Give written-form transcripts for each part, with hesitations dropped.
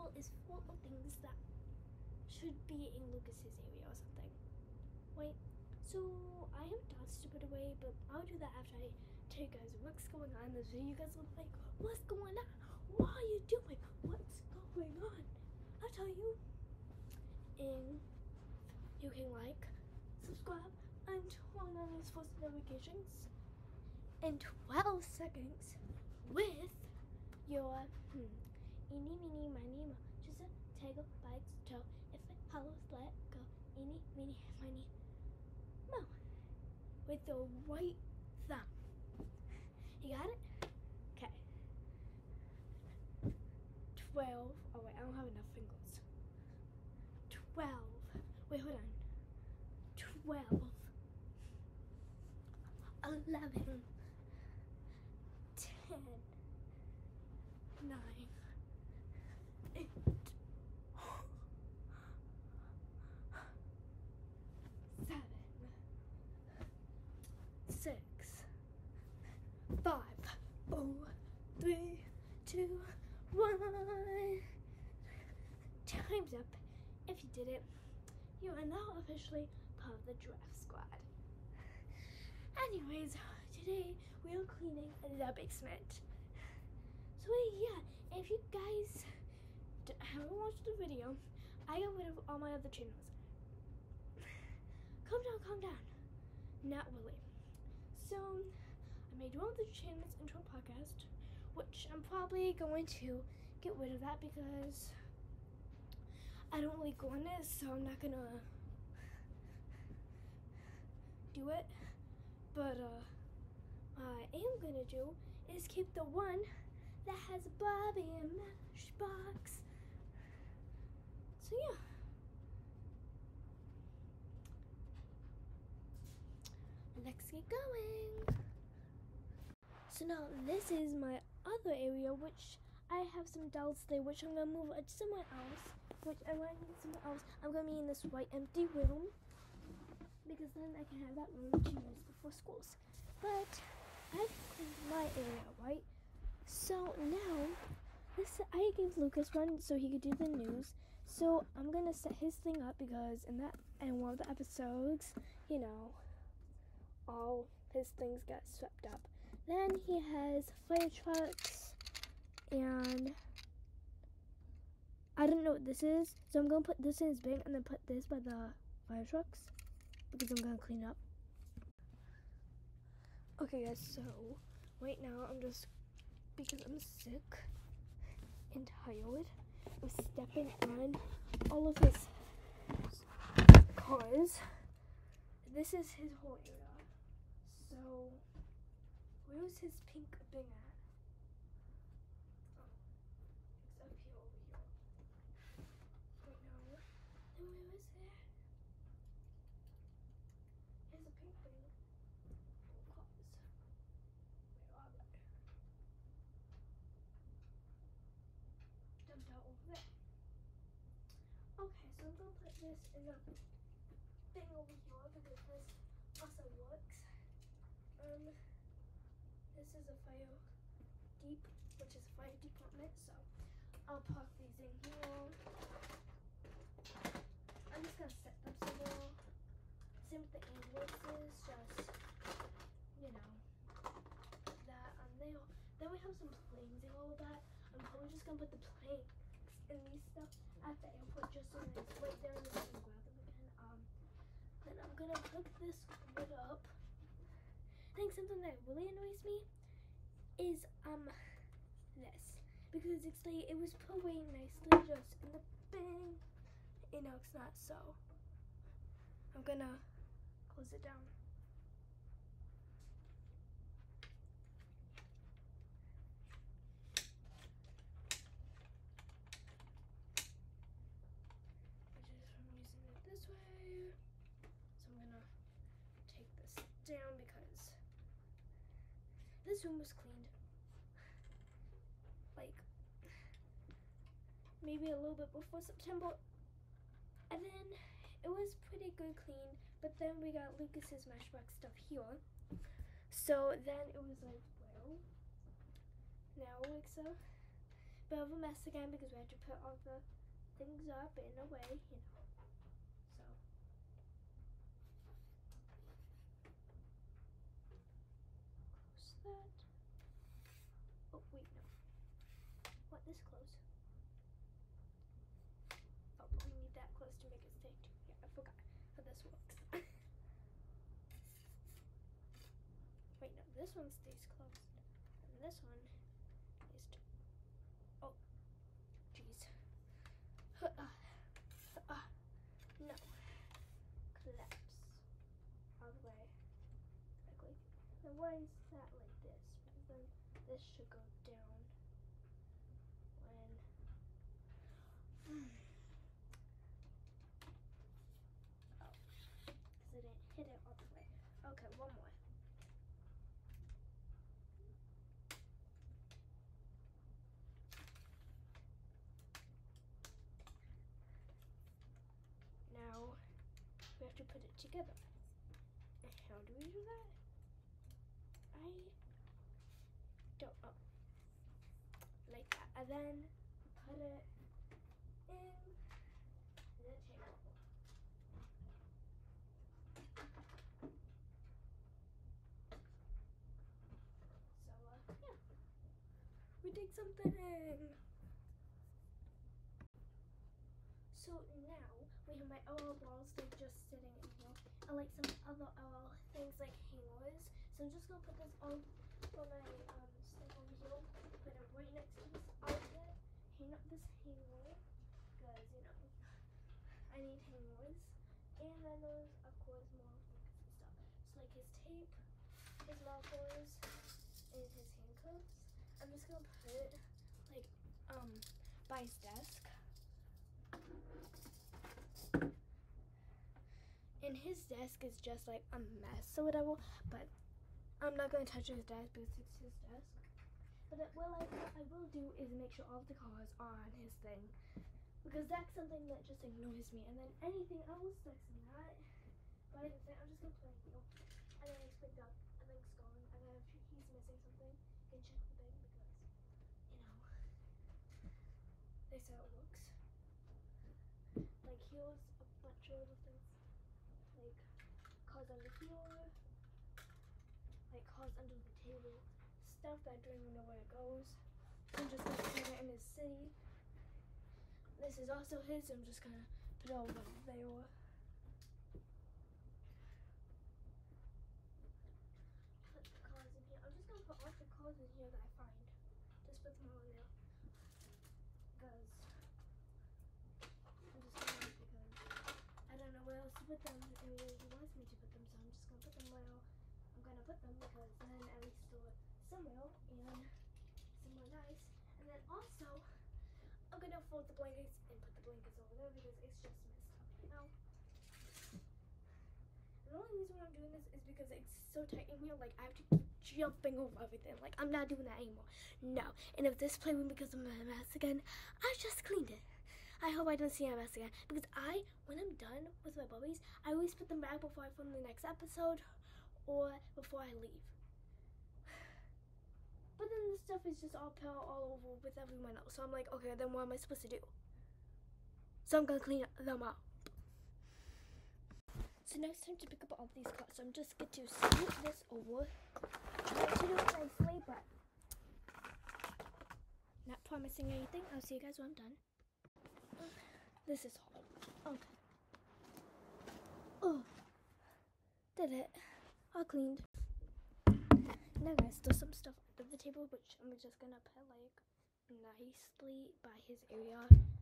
channel is full of things that should be in Lucas's area or something. Wait, so I have dots to put away, but I'll do that after I tell you guys what's going on in this video. You guys will be like, what's going on? What are you doing? What's going on? I'll tell you. And you can like, subscribe, and turn on those post notifications in 12 seconds with your eeny, meeny, miny, mo. Just a tiger bites toe. If it hollows, let go. Eeny, meeny, miny, mo. With the right thumb. You got it? Okay. 12. Oh wait, I don't have enough fingers. 12. Wait, hold on. 12. 11. 10. 9. 8. 7. 6. 5. 4. 3. 2. 1. Time's up. If you did it, you are now officially part of the Giraffe Squad. Anyways, today we are cleaning the basement. So yeah, if you guys haven't watched the video, I got rid of all my other channels. Calm down. Not really. So I made one of the channels into a podcast, which I'm probably going to get rid of that because I don't really go on it, so I'm not gonna do it. But what I am gonna do is keep the one that has Bobby and Matchbox. So yeah. Let's get going. So now this is my other area, which I have some dolls there, which I'm gonna move it somewhere else. Which I want to get somewhere else. I'm gonna be in this white empty room because then I can have that room to use before schools. But I've cleaned my area, right? So now I gave Lucas one so he could do the news. So I'm gonna set his thing up because in one of the episodes, you know, all his things got swept up. Then he has fire trucks and I don't know what this is, so I'm gonna put this in his bin and then put this by the fire trucks because I'm gonna clean up. Okay guys, so right now because I'm sick and tired of stepping on all of his cars. This is his whole area. So where's his pink bin at? Okay, so I'm gonna put this in a thing over here because this also works. This is a fire deep, which is fire department, so I'll park these in here. I'm just gonna set them somewhere. Same with the ambulances, just, you know, that on there. Then we have some planes and all that. I'm probably just gonna put the planes and these stuff at the airport just so that it's right there and then I can grab them again. Then I'm gonna hook this wood up. I think something that really annoys me is this, because it's like it was put away nicely just in the bin. You know, it's not, so I'm gonna close it down. This way, so I'm gonna take this down because this room was cleaned like maybe a little bit before September, and then it was pretty good clean, but then we got Lucas's Matchbox stuff here, so then it was like, well, now Alexa, bit of a mess again because we have to put all the things up in a way, you know. So close that. Oh wait, no. What, this close? Oh, but we need that close to make it stay too. Yeah, I forgot how this works. Wait, no, this one stays closed. And this one is too. Oh, jeez. No. Collapse. All the way. Exactly. Now why is that like this? Because then this should go down when oh, because I didn't hit it all the way. Okay, one more. Now we have to put it together. How do we do that? I don't know. Like that. And then put it in the table. So, yeah. We did something. So now we have my LL balls. They're just sitting in here. I like some other LL things like hangers. So I'm just gonna put this on for my stuff over here. Put it right next to this outlet. Hang up this hanger because you know I need hangers. And then there's of course more blankets and stuff. So like his tape, his markers, and his handcuffs. I'm just gonna put like by his desk. And his desk is just like a mess or whatever, but I'm not gonna touch his desk because it's his desk. But what I will do is make sure all of the cars are on his thing, because that's something that just annoys me. And then anything else that's not, but I'm just gonna play wheel. And then it's picked up, and then it's gone. And then if he's missing something, you can check the bin because, you know, that's how it works. Like here's a bunch of little things. Like cars on the floor, like cars under the table, stuff that I don't even know where it goes. I'm just gonna put it in his city. This is also his, so I'm just gonna put it over there. Put the cars in here. I'm just gonna put all the cars in here that I find. Just put them all in there. Because I'm just gonna, because I don't know where else to put them, and where he wants me to put them, so I'm just gonna put them where I'm gonna put them, because then at least they're somewhere and somewhere nice. And then also I'm gonna fold the blankets and put the blankets over there because it's just messed up right now. And the only reason why I'm doing this is because it's so tight in here, like I have to keep jumping over everything. Like I'm not doing that anymore. No. And if this playroom becomes a mess again, I just cleaned it. I hope I don't see a mess again, because when I'm done with my bubbies, I always put them back before I film the next episode or before I leave. But then the stuff is just all piled all over with everyone else. So I'm like, okay, then what am I supposed to do? So I'm gonna clean them up. So now it's time to pick up all these cards. So I'm just going to scoot this over. I want to do it nicely, but not promising anything. I'll see you guys when I'm done. This is hard. Okay. Oh, did it. All cleaned. Now guys, there's some stuff under the table, which I'm just gonna put like nicely by his area.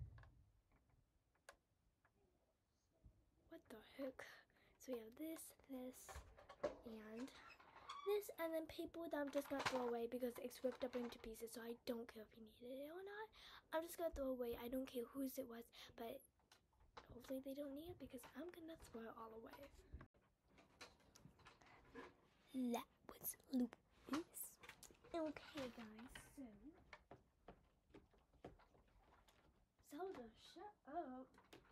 What the heck? So we have this, and this, and then paper that I'm just gonna throw away because it's ripped up into pieces, so I don't care if you needed it or not. I'm just gonna throw away. I don't care whose it was, but hopefully they don't need it because I'm gonna throw it all away. That was Lucas. Okay guys, so Zelda, shut up.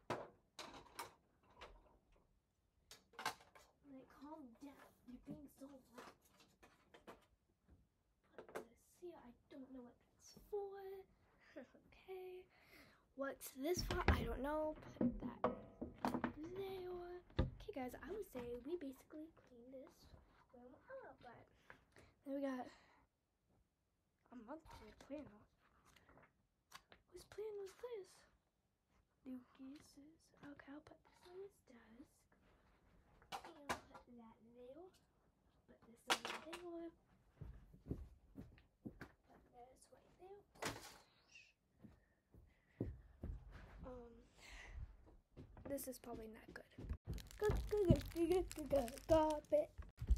Like, calm down. You're being so loud. Put this here. I don't know what that's for. Okay. What's this for? I don't know. Put that there. Okay, guys, I would say we basically cleaned this room up, but then we got a monthly planner. Whose plan was this? Lucas's. Okay, I'll put this on his desk. And I'll put that there. Put this on there. Put this right there. This is probably not good. Garbage. Garbage.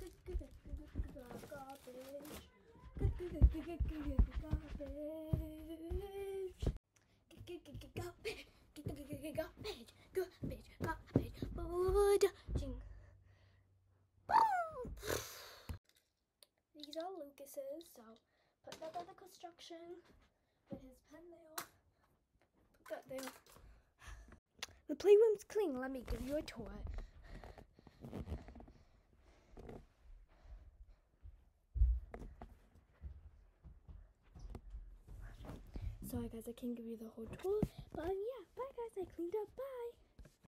These are Lucas's, so put that on the construction. Put his pen there. Put that there. The playroom's clean. Let me give you a tour. Sorry guys, I can't give you the whole tour. But yeah, bye guys. I cleaned up. Bye.